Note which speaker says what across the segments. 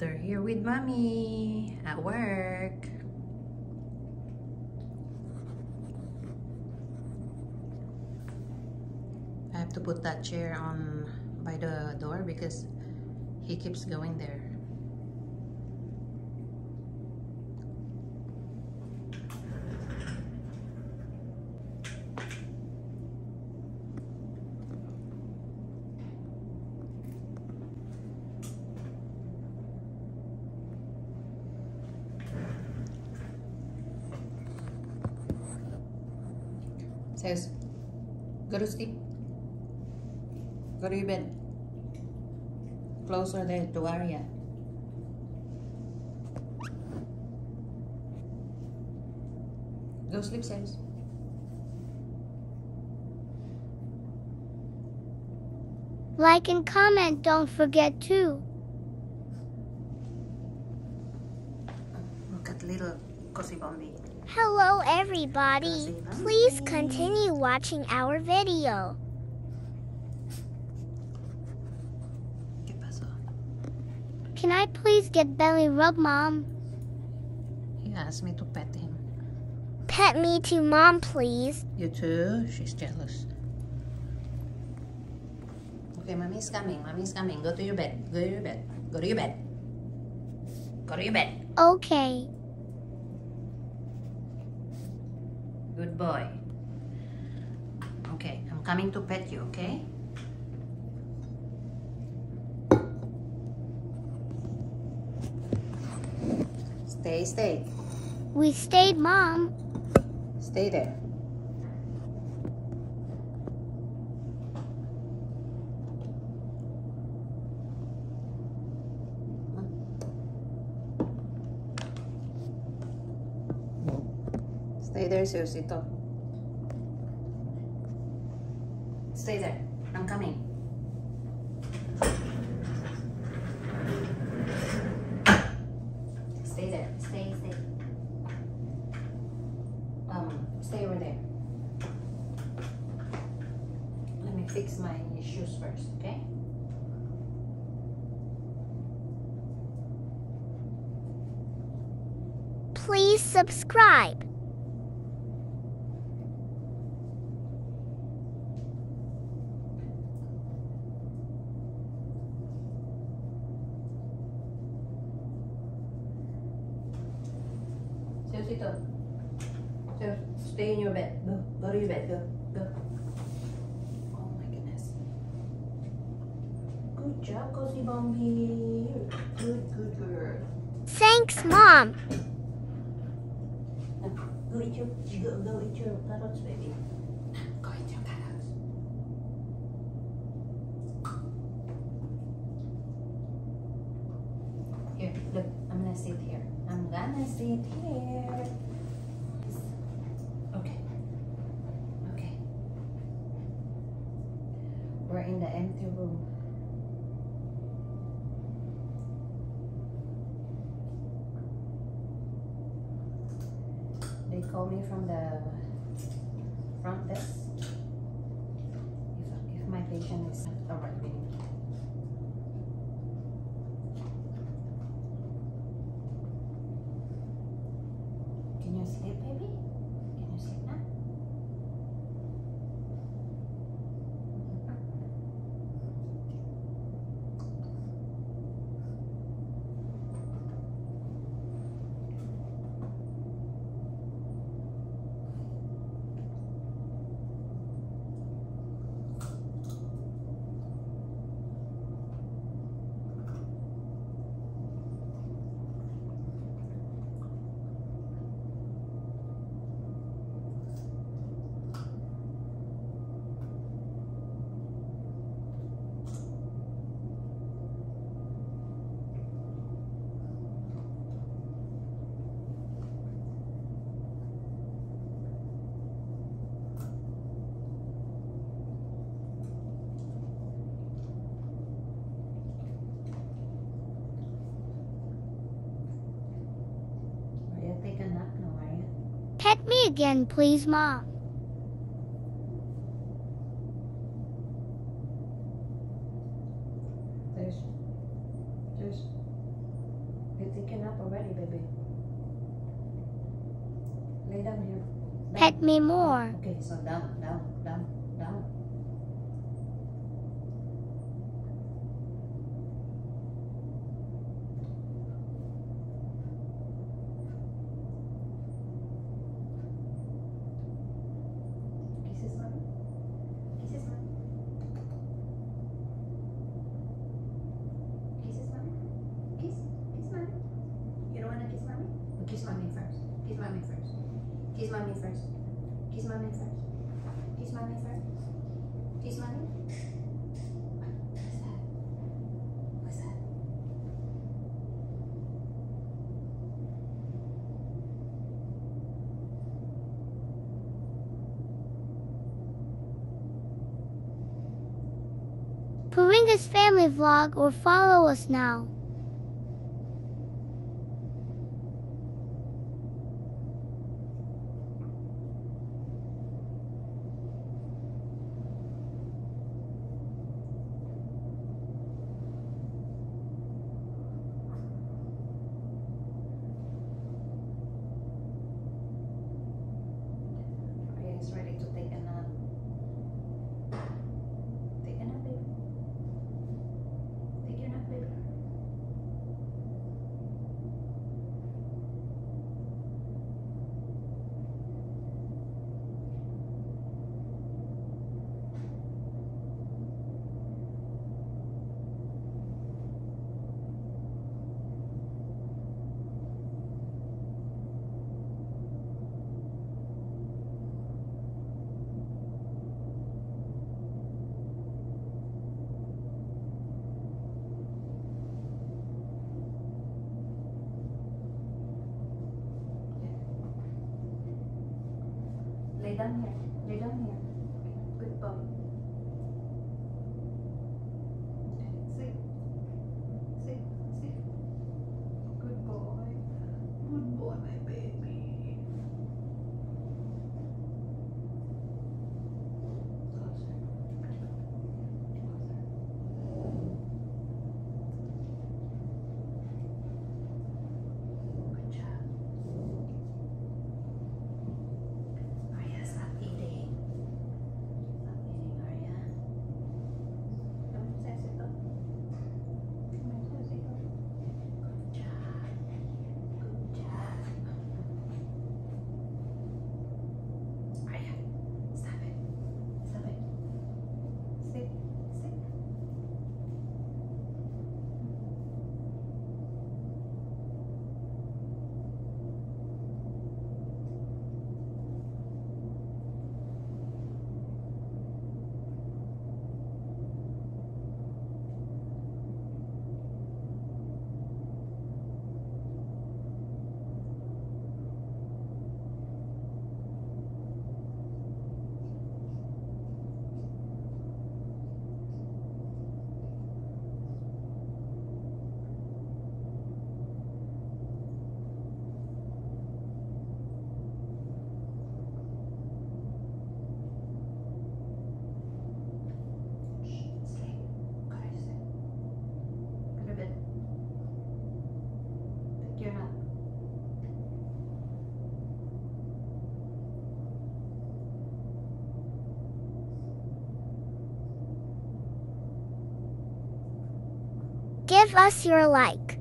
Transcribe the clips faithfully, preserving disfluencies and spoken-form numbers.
Speaker 1: They're here with mommy at work. I have to put that chair on by the door because he keeps going there. Says, go to sleep. Go to your bed. Closer there to Arya. Go sleep, Says.
Speaker 2: Like and comment, don't forget to.
Speaker 1: Look at little Cozy Bombi.
Speaker 2: Hello everybody. Please continue watching our video.
Speaker 1: ¿Qué pasó?
Speaker 2: Can I please get belly rub, Mom?
Speaker 1: He asked me to pet him.
Speaker 2: Pet me too, Mom, please.
Speaker 1: You too? She's jealous. Okay, mommy's coming. Mommy's coming. Go to your bed. Go to your bed. Go to your bed. Go to your bed.
Speaker 2: Okay.
Speaker 1: Good boy. Okay, I'm coming to pet you, okay? Stay, stay.
Speaker 2: We stayed, Mom.
Speaker 1: Stay there. Stay there, Susito. Stay there. I'm coming. Stay there. Stay, stay. Um, stay over there. Let me fix my shoes first, okay?
Speaker 2: Please subscribe.
Speaker 1: Susito. So, stay in your bed. Go. Go to your bed. Go. Go. Oh my goodness. Good job, Cozy Bombi. Good, good girl.
Speaker 2: Thanks, Mom.
Speaker 1: Now, go eat your, go, go eat your carrots, baby. Go eat your carrots. Here, look. I'm gonna sit here. I'm gonna sit here. Okay. Okay. We're in the empty room. They call me from the front desk if, if my patient is not arriving. Can you sleep, baby? Can you sleep now? Take a nap now, are you?
Speaker 2: Pet me again, please, Mom.
Speaker 1: There's, there's, taken up already, baby. Lay down here. Down.
Speaker 2: Pet me more.
Speaker 1: Okay, so down, down, down, down. Kisses, mommy. Kisses, mommy. Kisses, mommy. Kiss, kiss, mommy. You don't wanna kiss mommy? Well, kiss mommy first. Kiss mommy first. Kiss mommy first. Kiss mommy first. Kiss mommy first. Kiss mommy. What's that? What's that?
Speaker 2: Perringas family vlog or follow us now.
Speaker 1: Is ready to take a nap. Take a nap, baby. Take your nap, baby. Lay down here. Lay down here. Good boy. Okay. Sit. Sit. Sit. Good boy. Good boy, my baby. Closer. Closer. Good job. Stop eating. Stop eating, Arya. Come on, Sesito. Come on, Sesito. Good job. Good job. Arya, stop it. Stop it. Sit. Sit. You're not.
Speaker 2: Give us your like.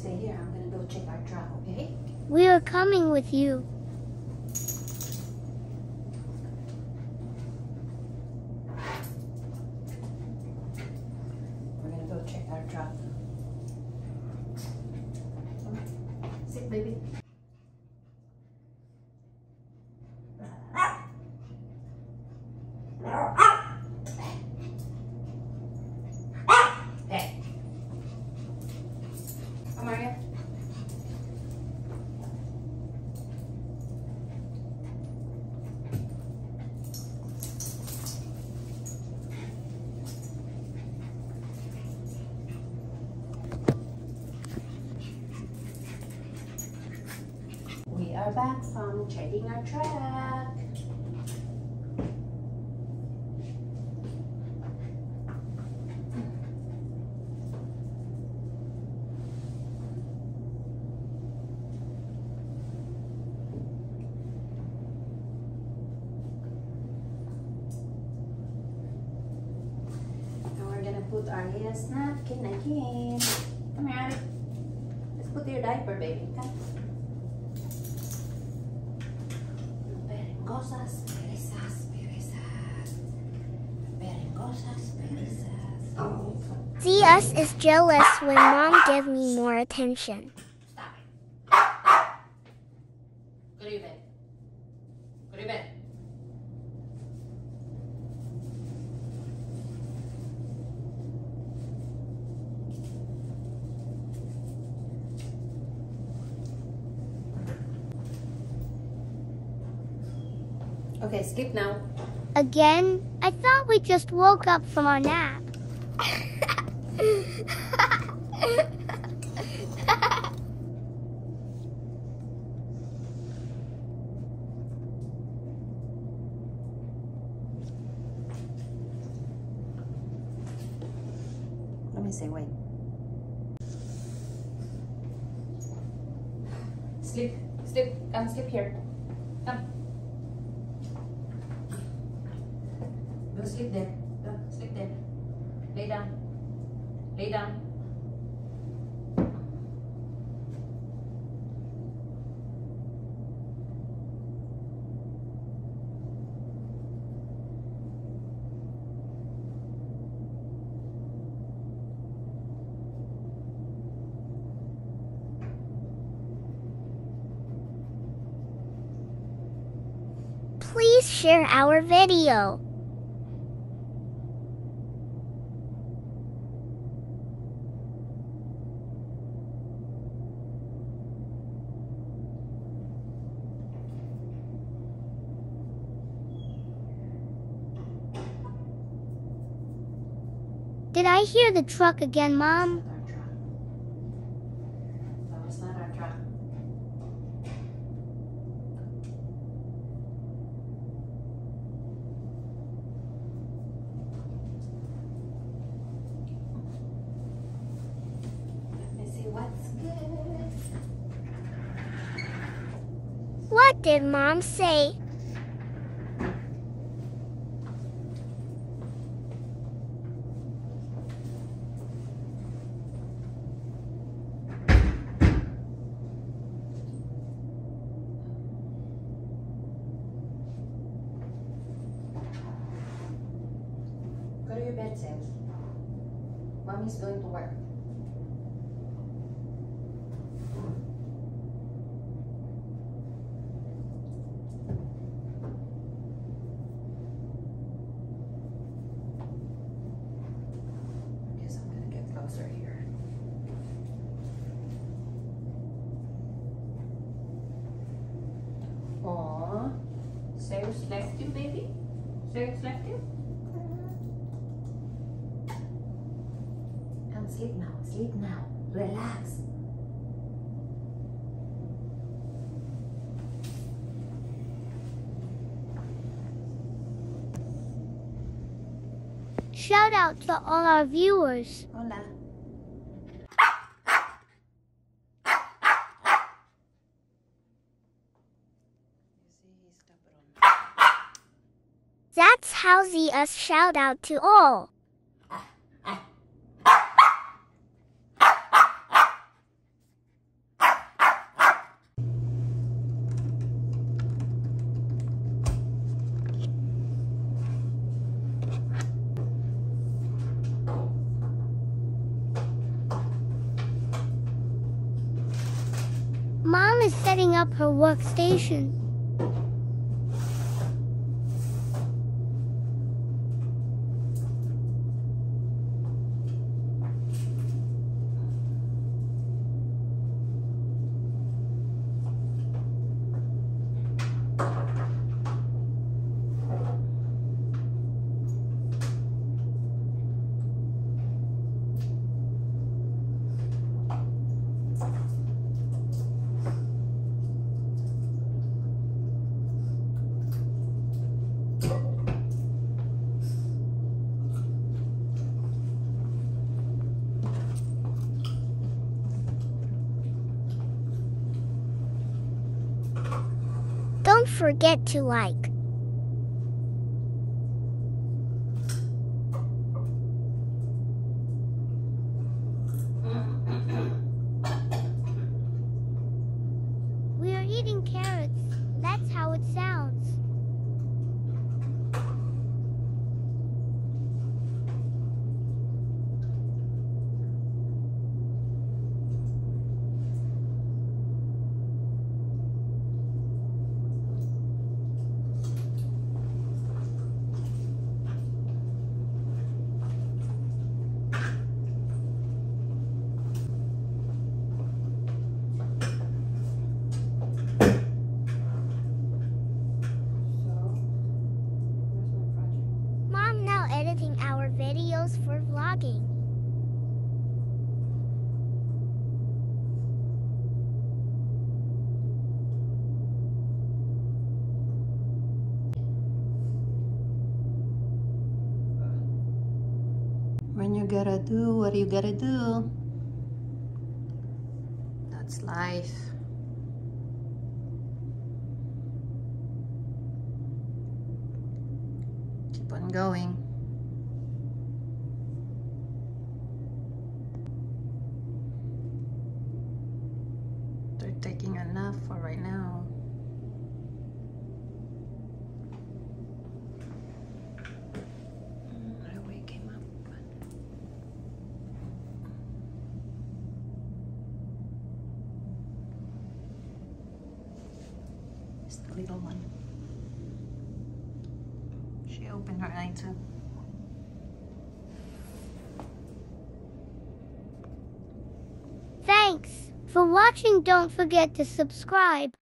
Speaker 1: stay here. I'm gonna go check our truck, okay?
Speaker 2: We are coming with you.
Speaker 1: We're gonna go check our truck. Come on. Sit, baby. Hey. Come on here. We are back from checking our truck. Now we're gonna put our latest napkin again. Come here, Abby. Let's put your diaper, baby. Come. Perringosas, perezas, perezas. Perringosas, perezas. Oh.
Speaker 2: See us is jealous when mom give me more attention.
Speaker 1: Stop it. Go to your bed. Go to your bed. Okay, sleep now.
Speaker 2: Again? I thought we just woke up from our nap.
Speaker 1: Let me see, wait. Sleep, sleep, come sleep here. Come. Go sleep there. Go, sleep there. Lay down. Lay down.
Speaker 2: Please share our video. Did I hear the truck again, Mom?
Speaker 1: No, it's not our truck. Let me see what's good.
Speaker 2: What did Mom say?
Speaker 1: Go to your bed, Sis. Mommy's going to work. I guess I'm gonna get closer here. Aw, Sarah's left you, baby? Sarah's left you? Come sleep now, sleep now. Relax.
Speaker 2: Shout out to all our viewers.
Speaker 1: Hola.
Speaker 2: That's how Z us shout out to all. Mom is setting up her workstation. Don't forget to like. We are eating carrots. That's how it sounds. Mom now editing our videos for vlogging.
Speaker 1: When you gotta do what you gotta do. That's life. Keep on going. They're taking enough for right now. The little one. She opened her eye too.
Speaker 2: Thanks for watching. Don't forget to subscribe.